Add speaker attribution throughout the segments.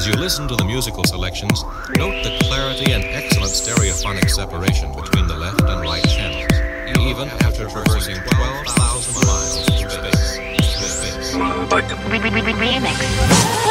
Speaker 1: you listen to the musical selections, note the clarity and excellent stereophonic separation between the left and right channels, even after traversing 12,000 miles through space.
Speaker 2: Remix.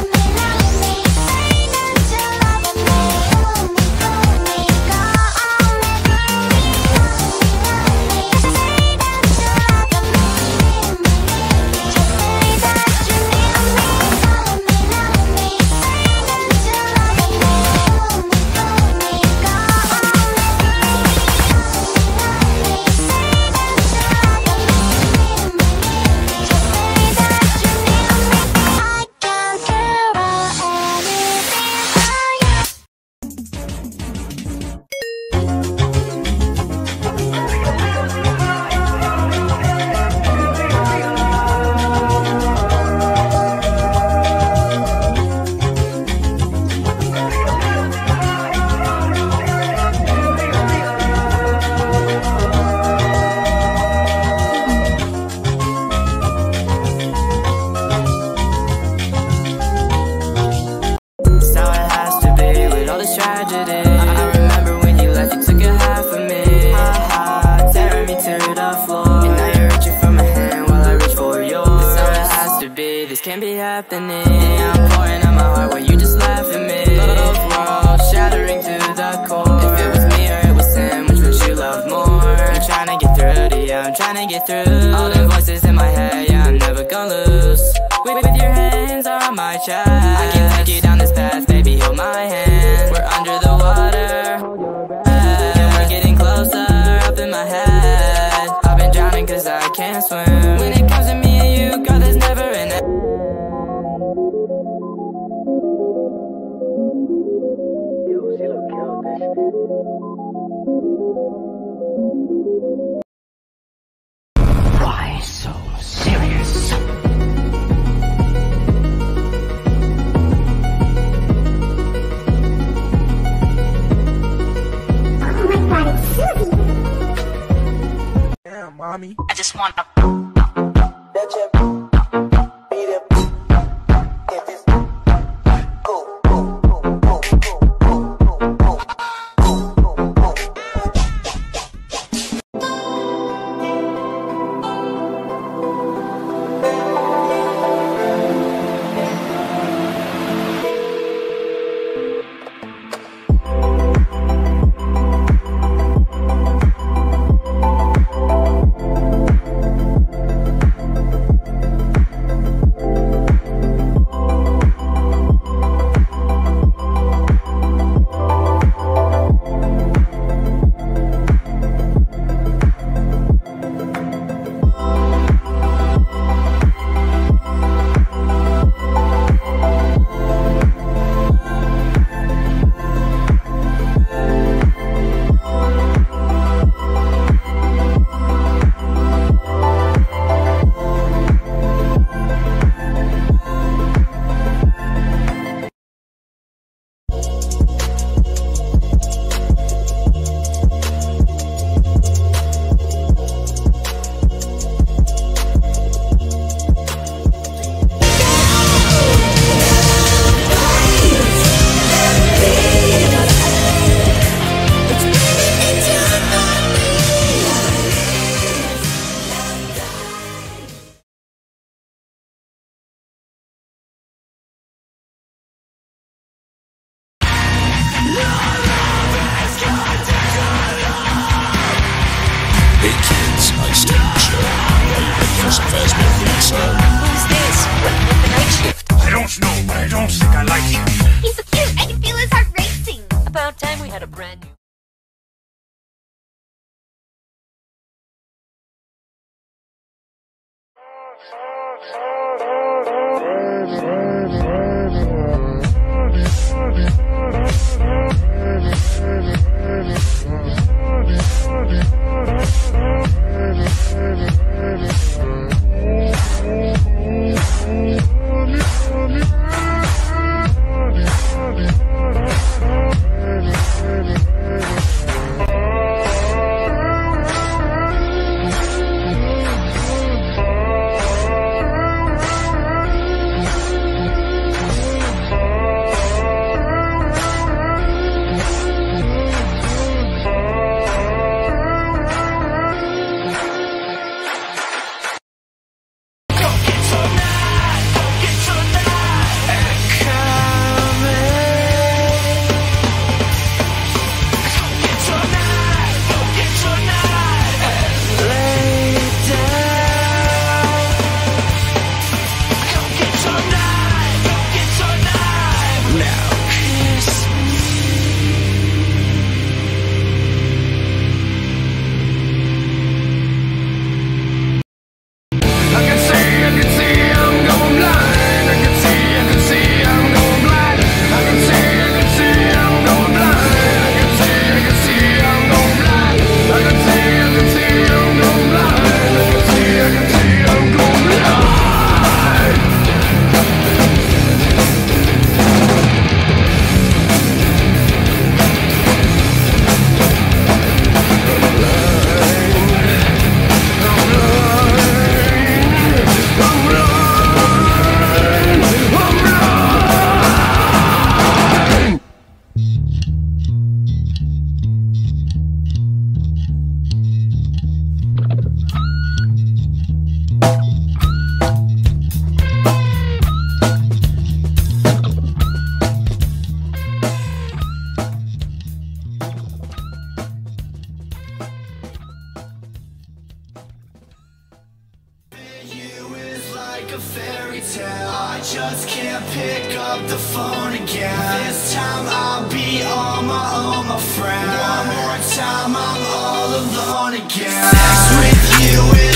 Speaker 3: Can't be happening. I'm pouring out my heart while you just laugh at me. Love world shattering to the core. If it was me or it was him, which would you love more? I'm trying to get through to you, I'm trying to get through. All the voices in my head, yeah, I'm never gonna lose. With your hands on my chest, I can take you down this path, baby, hold my hand. We're under the water, and we're getting closer up in my head. I've been drowning cause I can't swim. When it comes to me and you, girl, there's never an end.
Speaker 2: Why so serious? Oh my God, it's Susie!
Speaker 4: Damn, mommy.
Speaker 2: I just wanna
Speaker 5: Hey kids, nice to meet you. Are you ready for some Fazbear Pizza?
Speaker 6: Who's this? With the night shift?
Speaker 4: I don't know, but I don't think I like him.
Speaker 6: He's so cute. I can feel his heart racing.
Speaker 7: About time we had a brand new
Speaker 8: just can't pick up the phone again. This time I'll be on my own, my friend. One more time I'm all alone again. Sex with you is